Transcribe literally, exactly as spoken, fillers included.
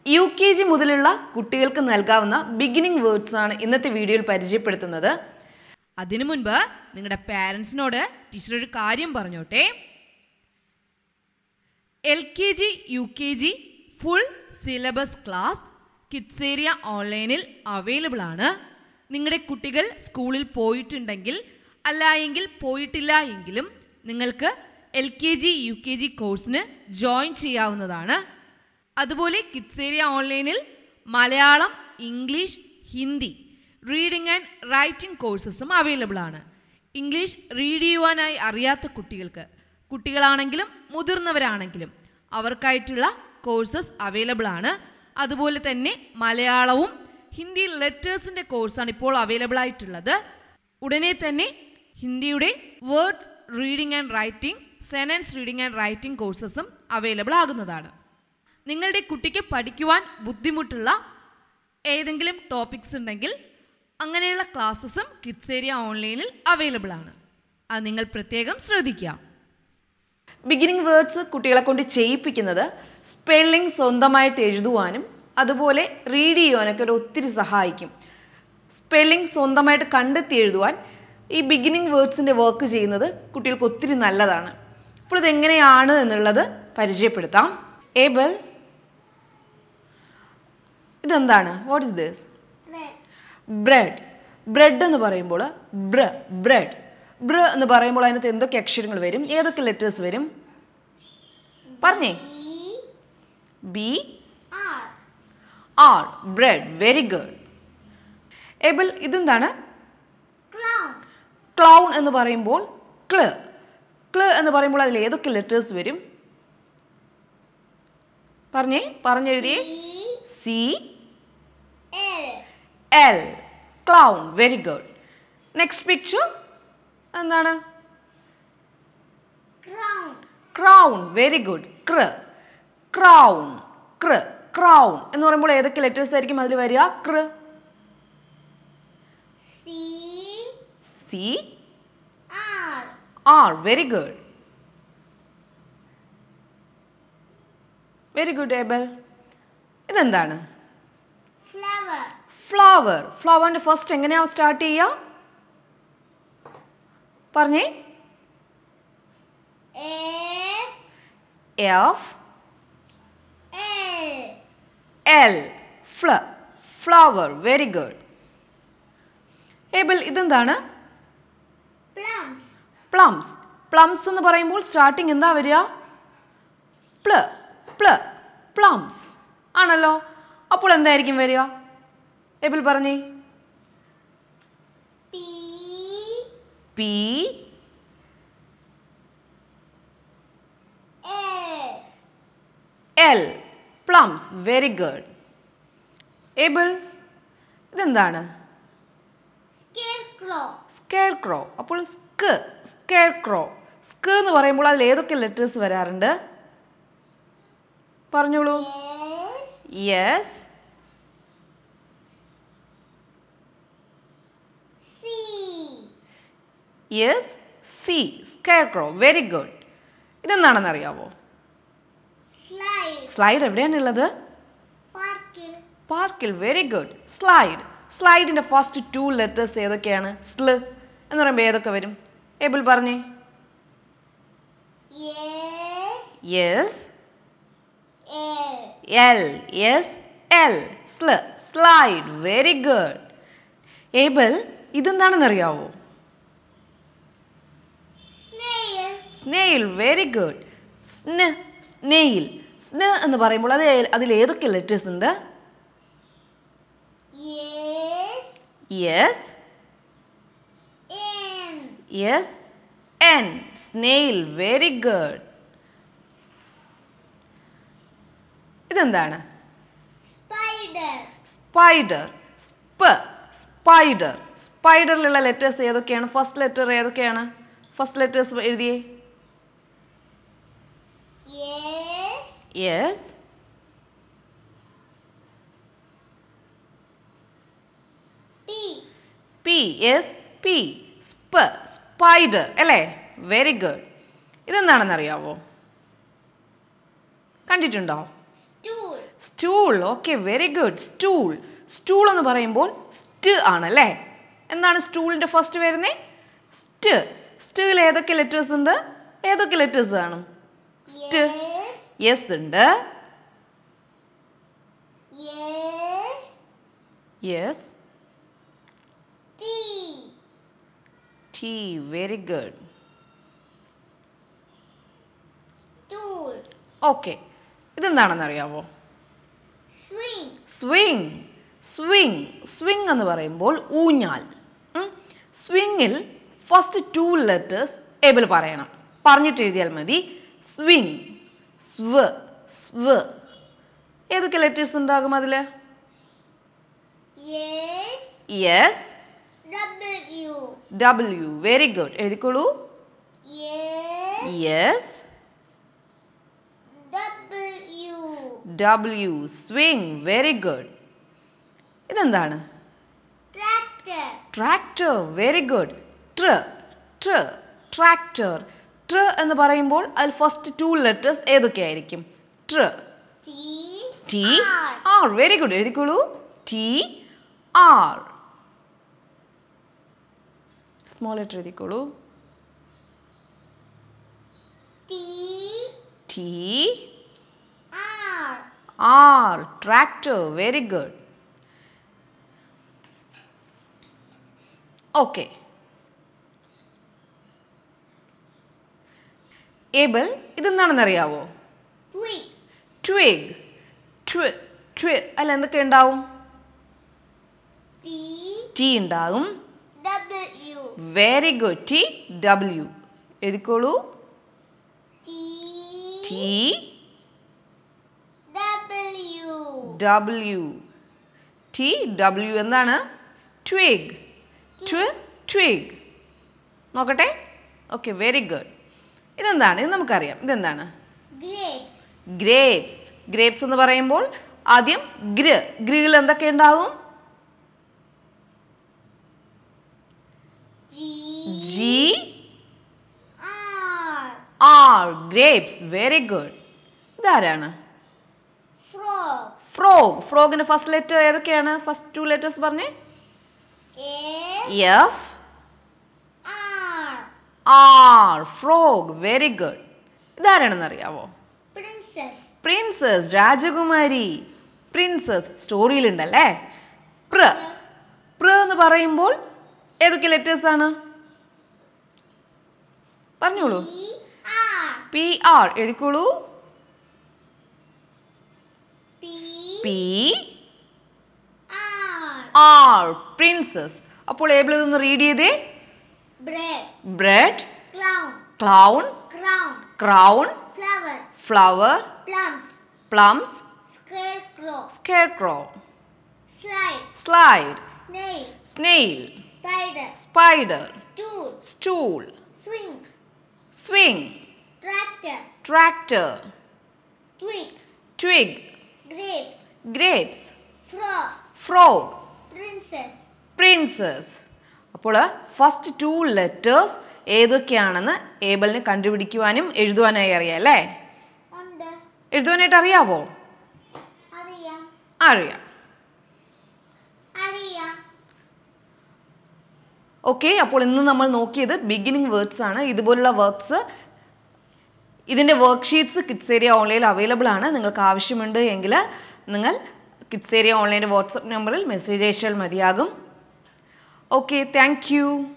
U K G മുതലുള്ള കുട്ടികൾക്ക് നൽകാവുന്ന ബിഗിനിങ് വേർഡ്സ് ആണ് ഇന്നത്തെ വീഡിയോയിൽ പരിചയപ്പെടുത്തുന്നത്. അതിനു മുൻപ് നിങ്ങളുടെ പാരൻസിനോട് ടീച്ചർ ഒരു കാര്യം പറഞ്ഞോട്ടെ. L K G U K G full syllabus class kids area ഓൺലൈനിൽ അവൈലബിൾ ആണ്. നിങ്ങളുടെ കുട്ടികൾ സ്കൂളിൽ പോയിട്ടുണ്ടെങ്കിൽ അല്ല എങ്കിൽ പോയിട്ടില്ല എങ്കിലും നിങ്ങൾക്ക് L K G U K G കോഴ്സിന് ജോയിൻ ചെയ്യാവുന്നതാണ്. അതുപോലെ കിഡ്സ് ഏരിയ ഓൺലൈനിൽ Malayalam, English, Hindi reading and writing കോഴ്സസും അവൈലബിൾ ആണ്. ഇംഗ്ലീഷ് റീഡ് ചെയ്യുവാനായി അറിയാത്ത കുട്ടികൾക്ക്, കുട്ടികളാണെങ്കിലും മുതിർന്നവരാണെങ്കിലും അവർക്കായിട്ടുള്ള കോഴ്സസ് അവൈലബിൾ ആണ്. അതുപോലെ തന്നെ മലയാളവും ഹിന്ദി ലെറ്റേഴ്സിൻ്റെ കോഴ്സാണ് ഇപ്പോൾ അവൈലബിൾ ആയിട്ടുള്ളത്. ഉടനെ തന്നെ ഹിന്ദിയുടെ words reading and writing, sentence reading and writing കോഴ്സസും അവൈലബിൾ ആകുന്നതാണ്. നിങ്ങളുടെ കുട്ടിക്ക് പഠിക്കുവാൻ ബുദ്ധിമുട്ടുള്ള ഏതെങ്കിലും ടോപ്പിക്സ് ഉണ്ടെങ്കിൽ അങ്ങനെയുള്ള ക്ലാസ്സസും കിഡ്സ് ഏരിയ ഓൺലൈനിൽ അവൈലബിൾ ആണ്. അത് നിങ്ങൾ പ്രത്യേകം ശ്രദ്ധിക്കുക. ബിഗിനിങ് വേർഡ്സ് കുട്ടികളെ കൊണ്ട് ചെയ്യിപ്പിക്കുന്നത് സ്പെല്ലിംഗ് സ്വന്തമായിട്ട് എഴുതുവാനും അതുപോലെ റീഡ് ചെയ്യുവാനൊക്കെ ഒരു ഒത്തിരി സഹായിക്കും. സ്പെല്ലിംഗ് സ്വന്തമായിട്ട് കണ്ടെത്തി എഴുതുവാൻ ഈ ബിഗിനിങ് വേർഡ്സിൻ്റെ വർക്ക് ചെയ്യുന്നത് കുട്ടികൾക്ക് ഒത്തിരി നല്ലതാണ്. അപ്പോൾ ഇതെങ്ങനെയാണ് എന്നുള്ളത് പരിചയപ്പെടുത്താം. ഏബൽ, ഇതെന്താണ്? What is this? Bread. Bread എന്ന് പറയുമ്പോൾ ബ്ര ബ്രെഡ് ബ്ര എന്ന് പറയുമ്പോൾ അതിനകത്ത് എന്തൊക്കെ അക്ഷരങ്ങൾ വരും? ഏതൊക്കെ ലെറ്റേഴ്സ് വരും? പറഞ്ഞേ. B R bread. Very good. Abel, ഇതെന്താണ്? ക്ലൗൺ എന്ന് പറയുമ്പോൾ ക്ല ക്ല എന്ന് പറയുമ്പോൾ അതിൽ ഏതൊക്കെ ലെറ്റേഴ്സ് വരും? പറഞ്ഞേ, പറഞ്ഞെഴുതിയേ. C L clown. Very good. Next picture എന്താണ്? Crown. Very good. Cr crown cr crown എന്ന് പറയുമ്പോൾ ഏതൊക്കെ ലെറ്റേഴ്സ് ആയിരിക്കും അതിൽ വരിക? Cr. C R. Very good. Very good Abel. ഇതെന്താണ്? ഫ്ലവർ. ഫ്ലവറിന്റെ ഫസ്റ്റ് എങ്ങനെയാ സ്റ്റാർട്ട് ചെയ്യുക? പറഞ്ഞേ. F L fl flower. Very good. Abel, ഇതെന്താണ്? പ്ലംസ്. പ്ലംസ് എന്ന് പറയുമ്പോൾ സ്റ്റാർട്ടിങ് എന്താ വരിക? പ്ല പ്ല പ്ലംസ് ആണല്ലോ. അപ്പോൾ എന്തായിരിക്കും വരിക? ഏബൽ പറഞ്ഞേ. P L plums. Very good. Abel, ഇതെന്താണ്? Scarecrow. അപ്പോൾ സ്ക് സ്കെയർ ക്രോ. സ്ക് എന്ന് പറയുമ്പോൾ അതിൽ ഏതൊക്കെ ലെറ്റേഴ്സ് വരാറുണ്ട്? പറഞ്ഞോളൂ. Yes. Yes, C scarecrow. Very good. ഇതെന്താണെന്ന് അറിയാവോ? സ്ലൈഡ്. എവിടെയാണുള്ളത്? പാർക്കിൽ. Very good. സ്ലൈഡ്. സ്ലൈഡിന്റെ ഫസ്റ്റ് ടു ലെറ്റേഴ്സ് ഏതൊക്കെയാണ്? സ്ല് എന്ന് പറയുമ്പോൾ ഏതൊക്കെ വരും? ഏബിൾ പറഞ്ഞേ. Yes. L. Yes, L. Sl slide. Very good. Abel, ഇതെന്താണെന്ന് അറിയാവോ? Snail. Very good. Sn snail. Sn എന്ന് പറയുമ്പോൾ അത് അതിൽ ഏതൊക്കെ ലെറ്റേഴ്സ് ഉണ്ട്? Yes. Yes, N. Snail. Very good. ഇതെന്താണ്? സ്പൈഡർ. Sp spider. സ്പൈഡറിലുള്ള ലെറ്റേഴ്സ് ഏതൊക്കെയാണ്? ഫസ്റ്റ് ലെറ്റർ ഏതൊക്കെയാണ്? ഫസ്റ്റ് ലെറ്റേഴ്സ് എഴുതിയേ. Yes. P. Yes, P. Sp spider അല്ലേ? Very good. ഇതെന്താണെന്ന് അറിയാവോ? കണ്ടിട്ടുണ്ടോ? Stool. Okay, very good. Stool. Stool എന്ന് പറയുമ്പോൾ സ്റ്റ് ആണല്ലേ. എന്താണ് സ്റ്റൂളിൻ്റെ ഫസ്റ്റ് വരുന്നത്? സ്റ്റ്. സ്റ്റിൽ ഏതൊക്കെ ലെറ്റേഴ്സ് ഉണ്ട്? ഏതൊക്കെ ലെറ്റേഴ്സ് ആണ്? സ്റ്റ്. യെസ് ഉണ്ട്. Yes. T. Very good. Okay, ഇതെന്താണെന്ന് അറിയാമോ? സ്വിങ്. സ്വിങ്. സ്വിങ് എന്ന് പറയുമ്പോൾ ഊഞ്ഞാൽ. സ്വിങ്ങിൽ ഫസ്റ്റ് ടു ലെറ്റേഴ്സ് ഏബിൾ പറയണം. പറഞ്ഞിട്ട് എഴുതിയാൽ മതി. സ്വിങ്. സ്വ്. സ്വ്. ഏതൊക്കെ ലെറ്റേഴ്സ് ഉണ്ടാകും അതിൽ? യെസ്. ഡബ്ല്യു. Very good. എഴുതിക്കോളൂ. Yes. W. Swing. Very good. ഇതെന്താണ്? ട്രാക്ടർ. Very good. ട്ര. ട്ര. ട്രാക്ടർ. ട്ര എന്ന് പറയുമ്പോൾ അതിൽ ഫസ്റ്റ് ടു ലെറ്റേഴ്സ് ഏതൊക്കെയായിരിക്കും? ട്ര. ടി. ആർ. Very good. എഴുതിക്കോളൂ. ടി. ആർ. സ്മോൾ ലെറ്റർ എഴുതിക്കോളൂ. T. R. Tractor. Very good. Okay, Abel ഇതെന്താണെന്ന് അറിയാവോ? ട്വിഗ്. ട്വി. ട്വി അല്ല എന്തൊക്കെ ഉണ്ടാവും? ടി ഉണ്ടാകും. Very good. ടി. ഡബ്ല്യു. എഴുതിക്കോളൂ. ടി. ഡബ്ല്യു. ടി. ഡബ്ല്യു എന്താണ്? ട്വിഗ്. ട്വി. ട്വിഗ്. നോക്കട്ടെ. Okay, very good. ഇതെന്താണ്? ഇത് നമുക്കറിയാം. ഇതെന്താണ്? ഗ്രേപ്സ്. ഗ്രേപ്സ് എന്ന് പറയുമ്പോൾ ആദ്യം ഗ്ര. ഗ്രിൽ എന്തൊക്കെ ഉണ്ടാകും? G. R. Grapes. Very good. ഇതാരാണ്? ഫ്രോഗ്. ഫ്രോഗിന്റെ ഫസ്റ്റ് ലെറ്റർ ഏതൊക്കെയാണ്? ഫസ്റ്റ് ടു ലെറ്റേഴ്സ് പറഞ്ഞേ. F. R. Frog. Very good. ഇതാരാണെന്ന് അറിയാവോ? പ്രിൻസസ്. രാജകുമാരി. പ്രിൻസസ് സ്റ്റോറിയിലുണ്ടല്ലേ. പ്ര. പ്ര എന്ന് പറയുമ്പോൾ ഏതൊക്കെ ലെറ്റേഴ്സ് ആണ്? പറഞ്ഞോളൂ. പി. ആർ. എഴുതിക്കോളൂ. പി. ആർ. പ്രിൻസസ്. അപ്പോൾ ഏബിൾ ഇതൊന്ന് റീഡ് ചെയ്തേ. Bread. Clown. Crown. Flower. Plums. Scarecrow. Slide. Snail. Spider. Stool. Swing. Tractor. Twig. Grapes. Frog. Princess. അപ്പോൾ ഫസ്റ്റ് ടു ലെറ്റേഴ്സ് ഏതൊക്കെയാണെന്ന് ഏബിളിന് കണ്ടുപിടിക്കുവാനും എഴുതുവാനായി അറിയാം അല്ലേ? എഴുതുവാനായിട്ട് അറിയാവോ? അറിയാം. ഓക്കെ, അപ്പോൾ ഇന്ന് നമ്മൾ നോക്കിയത് ബിഗിനിങ് വേർഡ്സ് ആണ്. ഇതുപോലുള്ള വർക്ക്സ്, ഇതിൻ്റെ വർക്ക്ഷീറ്റ്സ് കിഡ്സ് ഏരിയ ഓൺലൈനിൽ അവൈലബിൾ ആണ്. നിങ്ങൾക്ക് ആവശ്യമുണ്ട് എങ്കിൽ നിങ്ങൾ കിഡ്സ് ഏരിയ ഓൺലൈൻ്റെ വാട്സപ്പ് നമ്പറിൽ മെസ്സേജ് അയച്ചാൽ മതിയാകും. Okay, thank U.